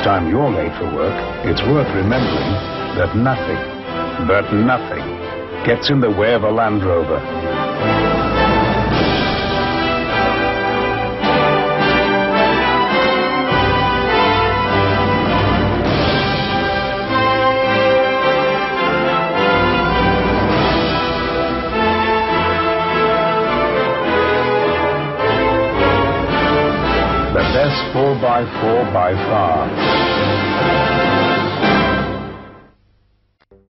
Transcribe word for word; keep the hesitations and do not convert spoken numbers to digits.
time you're late for work, it's worth remembering that nothing, but nothing, gets in the way of a Land Rover. The best four by four by far.